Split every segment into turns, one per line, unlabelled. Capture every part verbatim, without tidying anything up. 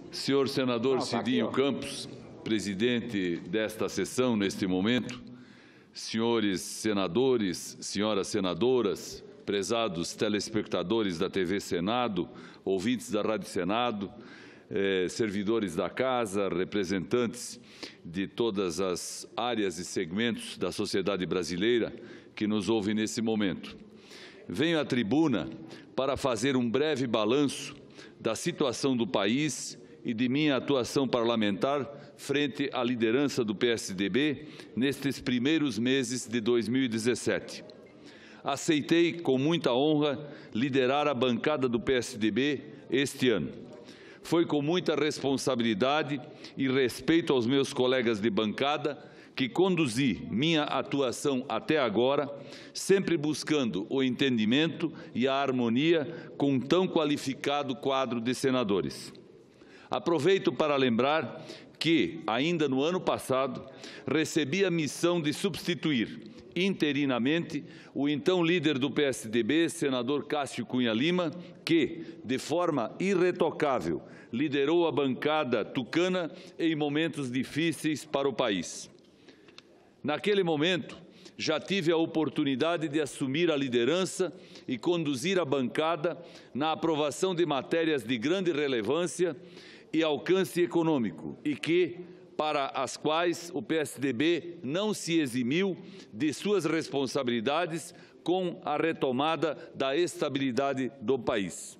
Senhor senador
Não, tá
Cidinho
aqui, ó.
Campos, presidente desta sessão neste momento, senhores senadores, senhoras senadoras, prezados telespectadores da T V Senado, ouvintes da Rádio Senado, eh, servidores da Casa, representantes de todas as áreas e segmentos da sociedade brasileira que nos ouvem nesse momento. Venho à tribuna para fazer um breve balanço da situação do país e de minha atuação parlamentar frente à liderança do P S D B nestes primeiros meses de dois mil e dezessete. Aceitei com muita honra liderar a bancada do P S D B este ano. Foi com muita responsabilidade e respeito aos meus colegas de bancada que conduzi minha atuação até agora, sempre buscando o entendimento e a harmonia com um tão qualificado quadro de senadores. Aproveito para lembrar que, ainda no ano passado, recebi a missão de substituir interinamente o então líder do P S D B, senador Cássio Cunha Lima, que, de forma irretocável, liderou a bancada tucana em momentos difíceis para o país. Naquele momento, já tive a oportunidade de assumir a liderança e conduzir a bancada na aprovação de matérias de grande relevância e alcance econômico e que, para as quais o P S D B não se eximiu de suas responsabilidades com a retomada da estabilidade do país.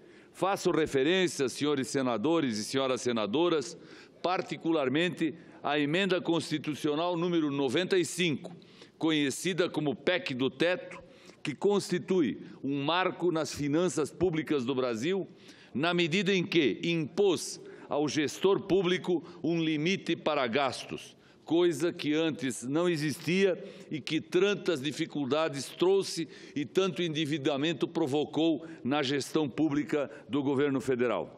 Faço referência, senhores senadores e senhoras senadoras, particularmente à emenda constitucional número noventa e cinco, conhecida como P E C do Teto, que constitui um marco nas finanças públicas do Brasil, na medida em que impôs ao gestor público um limite para gastos, coisa que antes não existia e que tantas dificuldades trouxe e tanto endividamento provocou na gestão pública do governo federal.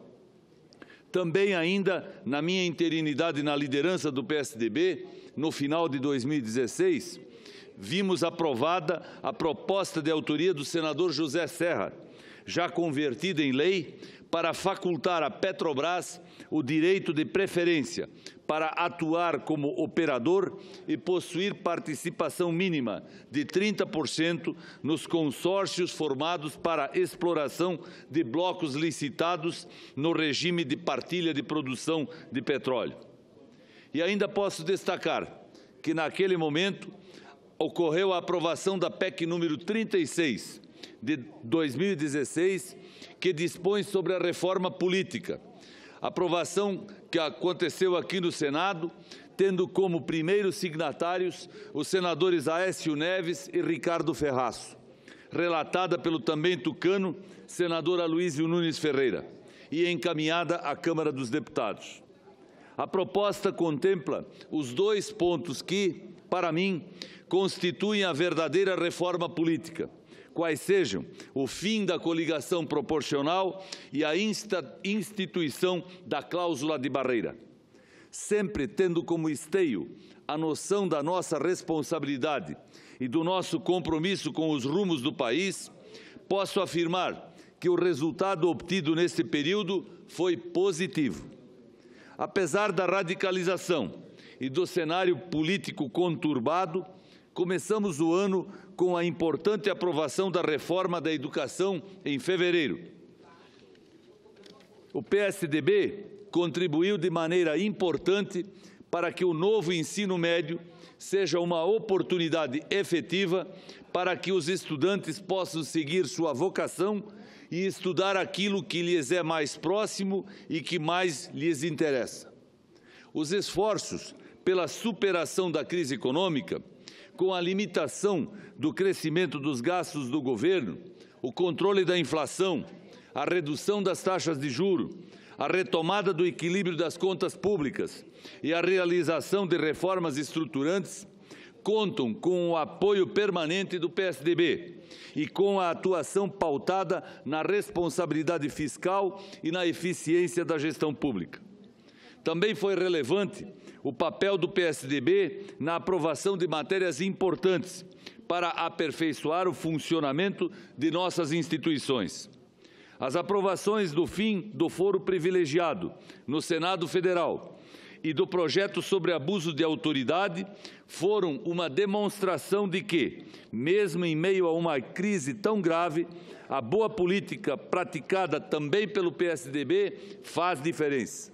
Também ainda na minha interinidade na liderança do P S D B, no final de dois mil e dezesseis, vimos aprovada a proposta de autoria do senador José Serra, já convertida em lei, para facultar à Petrobras o direito de preferência para atuar como operador e possuir participação mínima de trinta por cento nos consórcios formados para exploração de blocos licitados no regime de partilha de produção de petróleo. E ainda posso destacar que, naquele momento, ocorreu a aprovação da P E C número trinta e seis, de dois mil e dezesseis, que dispõe sobre a reforma política. Aprovação que aconteceu aqui no Senado, tendo como primeiros signatários os senadores Aécio Neves e Ricardo Ferraço, relatada pelo também tucano senador Aloysio Nunes Ferreira e encaminhada à Câmara dos Deputados. A proposta contempla os dois pontos que, para mim, constituem a verdadeira reforma política, quais sejam o fim da coligação proporcional e a instituição da cláusula de barreira. Sempre tendo como esteio a noção da nossa responsabilidade e do nosso compromisso com os rumos do país, posso afirmar que o resultado obtido neste período foi positivo. Apesar da radicalização e do cenário político conturbado, começamos o ano com a importante aprovação da reforma da educação em fevereiro. O P S D B contribuiu de maneira importante para que o novo ensino médio seja uma oportunidade efetiva para que os estudantes possam seguir sua vocação e estudar aquilo que lhes é mais próximo e que mais lhes interessa. Os esforços pela superação da crise econômica, com a limitação do crescimento dos gastos do governo, o controle da inflação, a redução das taxas de juros, a retomada do equilíbrio das contas públicas e a realização de reformas estruturantes, contam com o apoio permanente do P S D B e com a atuação pautada na responsabilidade fiscal e na eficiência da gestão pública. Também foi relevante o papel do P S D B na aprovação de matérias importantes para aperfeiçoar o funcionamento de nossas instituições. As aprovações do fim do foro privilegiado no Senado Federal e do projeto sobre abuso de autoridade foram uma demonstração de que, mesmo em meio a uma crise tão grave, a boa política praticada também pelo P S D B faz diferença.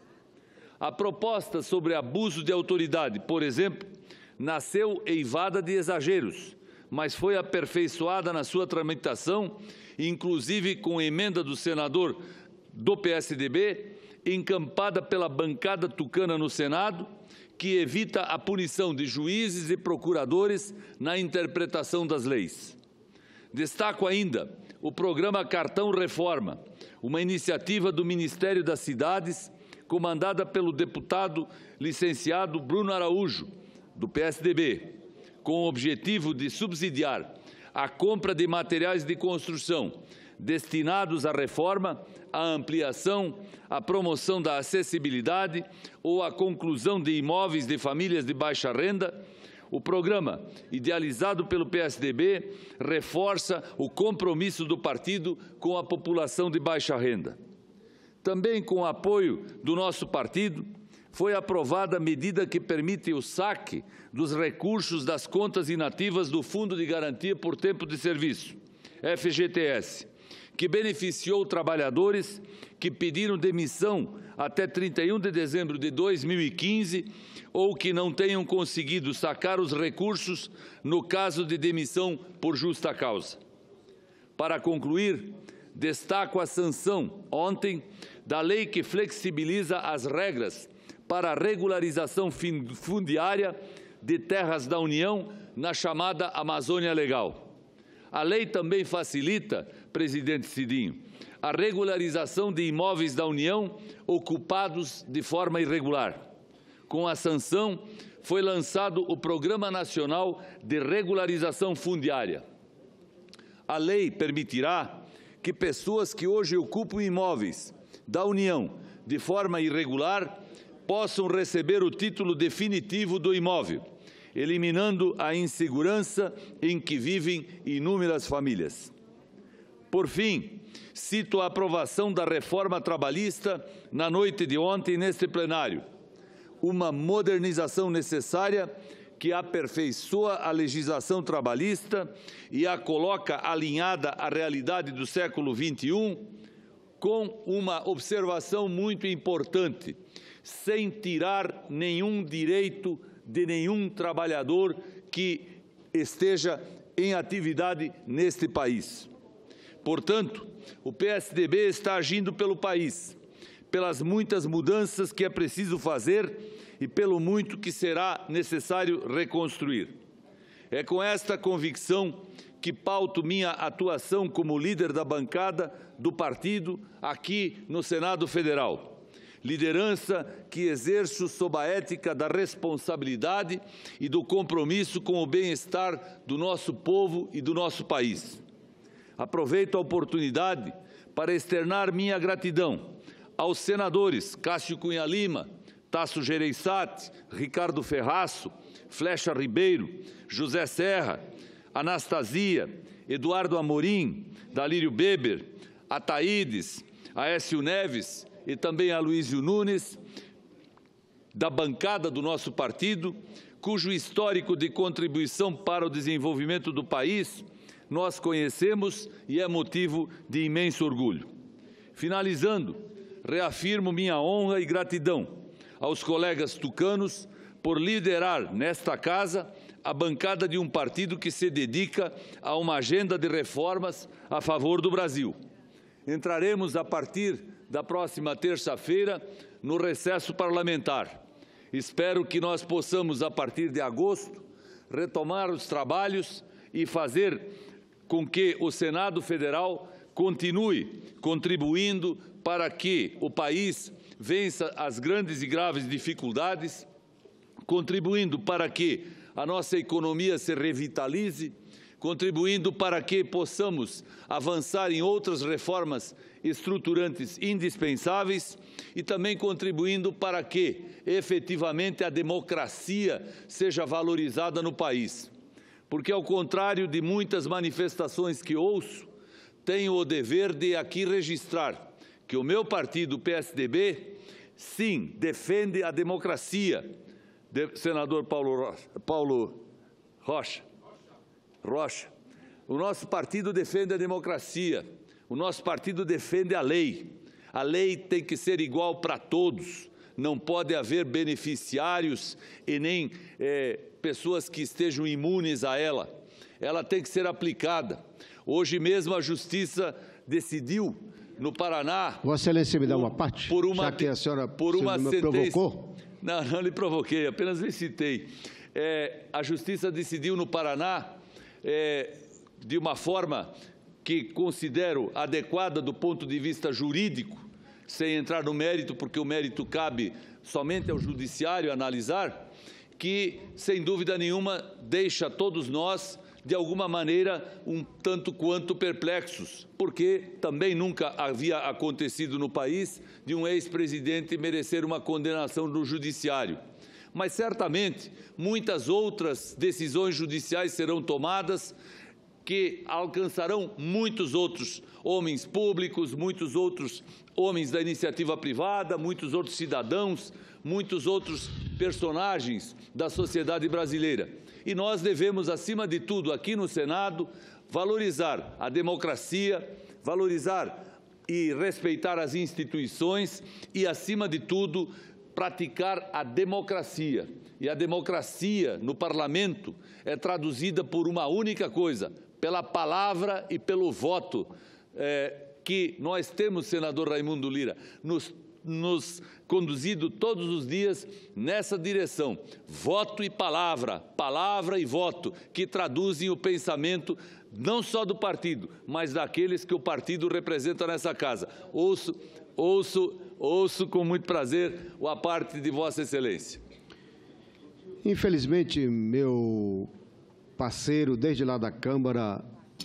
A proposta sobre abuso de autoridade, por exemplo, nasceu eivada de exageros, mas foi aperfeiçoada na sua tramitação, inclusive com emenda do senador do P S D B, encampada pela bancada tucana no Senado, que evita a punição de juízes e procuradores na interpretação das leis. Destaco ainda o programa Cartão Reforma, uma iniciativa do Ministério das Cidades, comandada pelo deputado licenciado Bruno Araújo, do P S D B, com o objetivo de subsidiar a compra de materiais de construção destinados à reforma, à ampliação, à promoção da acessibilidade ou à conclusão de imóveis de famílias de baixa renda. O programa, idealizado pelo P S D B, reforça o compromisso do partido com a população de baixa renda. Também com o apoio do nosso partido, foi aprovada a medida que permite o saque dos recursos das contas inativas do Fundo de Garantia por Tempo de Serviço, F G T S, que beneficiou trabalhadores que pediram demissão até trinta e um de dezembro de dois mil e quinze ou que não tenham conseguido sacar os recursos no caso de demissão por justa causa. Para concluir, destaco a sanção, ontem, da lei que flexibiliza as regras para a regularização fundiária de terras da União na chamada Amazônia Legal. A lei também facilita, presidente Cidinho, a regularização de imóveis da União ocupados de forma irregular. Com a sanção, foi lançado o Programa Nacional de Regularização Fundiária. A lei permitirá que pessoas que hoje ocupam imóveis da União de forma irregular possam receber o título definitivo do imóvel, eliminando a insegurança em que vivem inúmeras famílias. Por fim, cito a aprovação da reforma trabalhista na noite de ontem neste plenário, uma modernização necessária que aperfeiçoa a legislação trabalhista e a coloca alinhada à realidade do século vinte e um, com uma observação muito importante, sem tirar nenhum direito de nenhum trabalhador que esteja em atividade neste país. Portanto, o P S D B está agindo pelo país, pelas muitas mudanças que é preciso fazer e pelo muito que será necessário reconstruir. É com esta convicção que pauto minha atuação como líder da bancada do partido aqui no Senado Federal. Liderança que exerço sob a ética da responsabilidade e do compromisso com o bem-estar do nosso povo e do nosso país. Aproveito a oportunidade para externar minha gratidão aos senadores Cássio Cunha Lima, Tasso Gereissati, Ricardo Ferraço, Flecha Ribeiro, José Serra, Anastasia, Eduardo Amorim, Dalírio Beber, Ataídes, Aécio Neves e também a Luísio Nunes, da bancada do nosso partido, cujo histórico de contribuição para o desenvolvimento do país nós conhecemos e é motivo de imenso orgulho. Finalizando, reafirmo minha honra e gratidão aos colegas tucanos por liderar nesta casa a bancada de um partido que se dedica a uma agenda de reformas a favor do Brasil. Entraremos a partir da próxima terça-feira no recesso parlamentar. Espero que nós possamos, a partir de agosto, retomar os trabalhos e fazer com que o Senado Federal continue contribuindo para que o país vença as grandes e graves dificuldades, contribuindo para que a nossa economia se revitalize, contribuindo para que possamos avançar em outras reformas estruturantes indispensáveis e também contribuindo para que, efetivamente, a democracia seja valorizada no país. Porque, ao contrário de muitas manifestações que ouço, tenho o dever de aqui registrar que o meu partido, o P S D B, sim, defende a democracia. De, senador Paulo Rocha, Paulo Rocha, Rocha, o nosso partido defende a democracia, o nosso partido defende a lei. A lei tem que ser igual para todos, não pode haver beneficiários e nem é, pessoas que estejam imunes a ela. Ela tem que ser aplicada. Hoje mesmo a Justiça decidiu no Paraná...
Vossa Excelência me dá uma parte,
por uma,
já que a senhora
por uma
me
sentença,
provocou?
Não, não lhe provoquei, apenas lhe citei. É, a Justiça decidiu no Paraná, é, de uma forma que considero adequada do ponto de vista jurídico, sem entrar no mérito, porque o mérito cabe somente ao Judiciário analisar, que, sem dúvida nenhuma, deixa todos nós, de alguma maneira, um tanto quanto perplexos, porque também nunca havia acontecido no país de um ex-presidente merecer uma condenação no Judiciário. Mas, certamente, muitas outras decisões judiciais serão tomadas que alcançarão muitos outros homens públicos, muitos outros homens da iniciativa privada, muitos outros cidadãos, muitos outros personagens da sociedade brasileira. E nós devemos, acima de tudo, aqui no Senado, valorizar a democracia, valorizar e respeitar as instituições e, acima de tudo, praticar a democracia. E a democracia no Parlamento é traduzida por uma única coisa: pela palavra e pelo voto, é, que nós temos, senador Raimundo Lira, nos, nos conduzido todos os dias nessa direção. Voto e palavra, palavra e voto, que traduzem o pensamento não só do partido, mas daqueles que o partido representa nessa casa. Ouço, ouço, ouço com muito prazer a parte de Vossa Excelência.
Infelizmente, meu parceiro, desde lá da Câmara,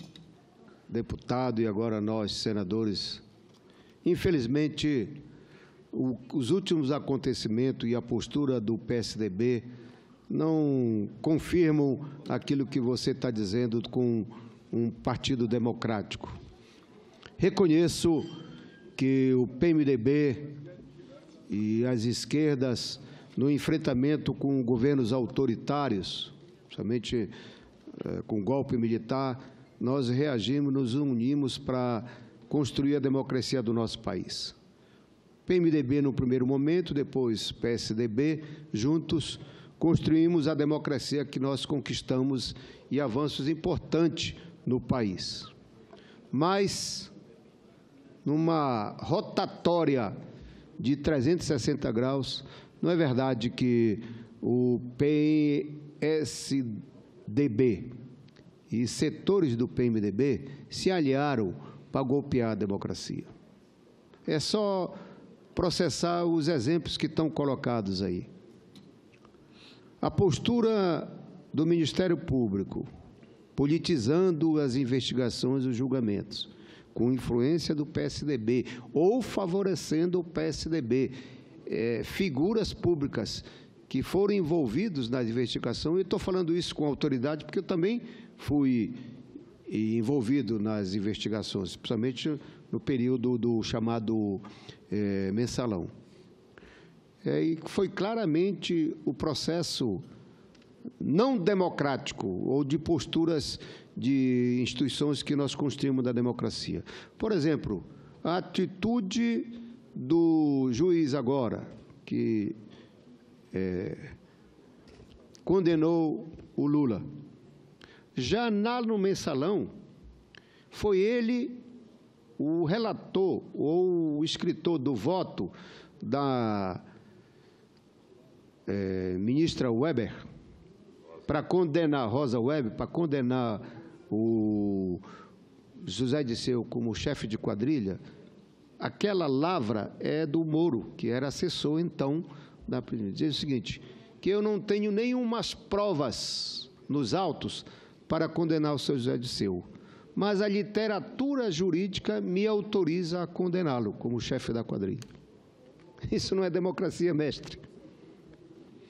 deputado e agora nós, senadores, infelizmente, o, os últimos acontecimentos e a postura do P S D B não confirmam aquilo que você está dizendo com um partido democrático. Reconheço que o P M D B e as esquerdas, no enfrentamento com governos autoritários, somente eh, com golpe militar, nós reagimos, nos unimos para construir a democracia do nosso país. P M D B no primeiro momento, depois P S D B, juntos construímos a democracia que nós conquistamos e avanços importantes no país. Mas, numa rotatória de trezentos e sessenta graus, não é verdade que o P S D B e setores do P M D B se aliaram para golpear a democracia. É só processar os exemplos que estão colocados aí. A postura do Ministério Público, politizando as investigações e os julgamentos, com influência do P S D B ou favorecendo o P S D B, é, figuras públicas que foram envolvidos na investigação, e estou falando isso com autoridade porque eu também fui envolvido nas investigações, principalmente no período do chamado é, mensalão. É, e foi claramente o processo não democrático ou de posturas de instituições que nós construímos da democracia. Por exemplo, a atitude do juiz agora, que é, condenou o Lula. Já lá no mensalão, foi ele o relator ou o escritor do voto da é, ministra Weber, para condenar, Rosa Weber, para condenar o José Dirceu como chefe de quadrilha. Aquela lavra é do Moro, que era assessor, então, da presidência. Diz o seguinte, que eu não tenho nenhumas provas nos autos para condenar o seu José Dirceu, mas a literatura jurídica me autoriza a condená-lo como chefe da quadrilha. Isso não é democracia, mestre.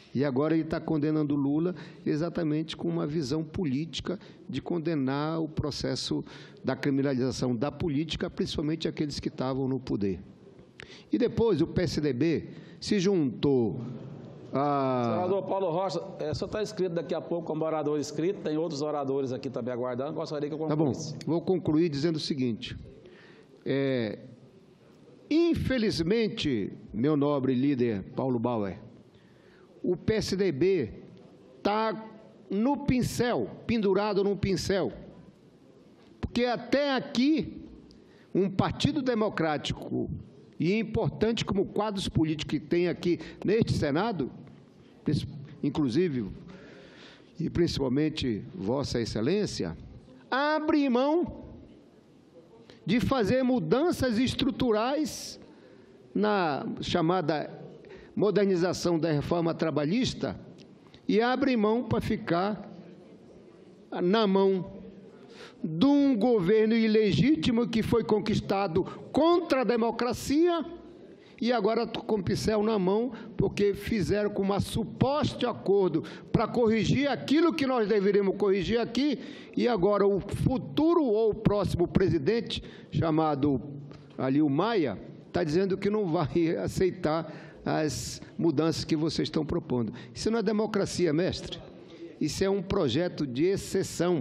E agora ele está condenando Lula exatamente com uma visão política de condenar o processo da criminalização da política, principalmente aqueles que estavam no poder. E depois o P S D B se juntou a...
Senador Paulo Rocha, é, o senhor está inscrito daqui a pouco como orador inscrito, tem outros oradores aqui também aguardando, gostaria que eu concluísse.
Tá bom, vou concluir dizendo o seguinte. É, infelizmente, meu nobre líder Paulo Bauer, o P S D B está no pincel, pendurado num pincel, porque até aqui um partido democrático e importante como quadros políticos que tem aqui neste Senado, inclusive e principalmente Vossa Excelência, abre mão de fazer mudanças estruturais na chamada modernização da reforma trabalhista e abre mão para ficar na mão de um governo ilegítimo que foi conquistado contra a democracia e agora com o pincel na mão, porque fizeram com um suposto acordo para corrigir aquilo que nós deveríamos corrigir aqui, e agora o futuro ou o próximo presidente, chamado ali o Maia, está dizendo que não vai aceitar as mudanças que vocês estão propondo. Isso não é democracia, mestre. Isso é um projeto de exceção.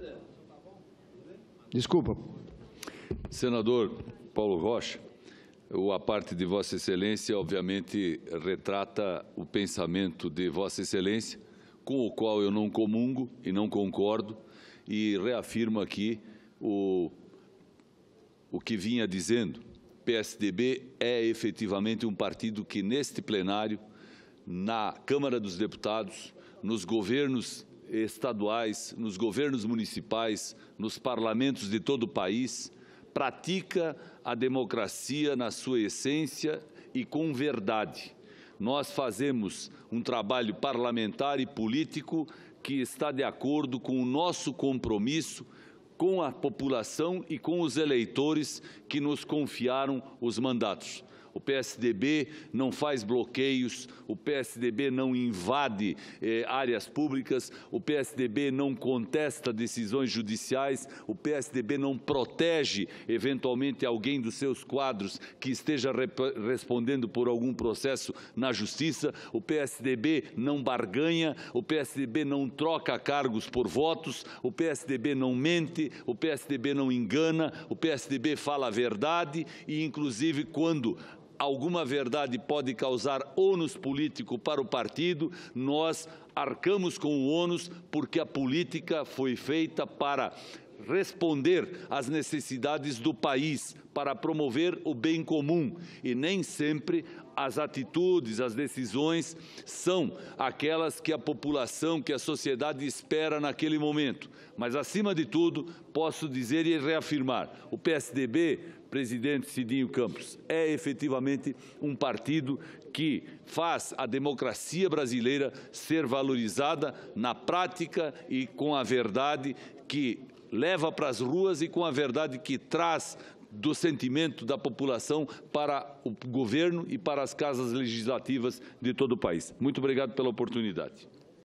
Desculpa.
Senador Paulo Rocha, a parte de Vossa Excelência, obviamente, retrata o pensamento de Vossa Excelência, com o qual eu não comungo e não concordo, e reafirmo aqui o, o que vinha dizendo. P S D B é efetivamente um partido que, neste plenário, na Câmara dos Deputados, nos governos estaduais, nos governos municipais, nos parlamentos de todo o país, pratica a democracia na sua essência e com verdade. Nós fazemos um trabalho parlamentar e político que está de acordo com o nosso compromisso com a população e com os eleitores que nos confiaram os mandatos. O P S D B não faz bloqueios, o P S D B não invade eh, áreas públicas, o P S D B não contesta decisões judiciais, o P S D B não protege, eventualmente, alguém dos seus quadros que esteja respondendo por algum processo na Justiça, o P S D B não barganha, o P S D B não troca cargos por votos, o P S D B não mente, o P S D B não engana, o P S D B fala a verdade e, inclusive, quando alguma verdade pode causar ônus político para o partido, nós arcamos com o ônus porque a política foi feita para responder às necessidades do país, para promover o bem comum, e nem sempre as atitudes, as decisões são aquelas que a população, que a sociedade espera naquele momento. Mas, acima de tudo, posso dizer e reafirmar, o P S D B, presidente Cidinho Campos, é efetivamente um partido que faz a democracia brasileira ser valorizada na prática e com a verdade que leva para as ruas e com a verdade que traz do sentimento da população para o governo e para as casas legislativas de todo o país. Muito obrigado pela oportunidade.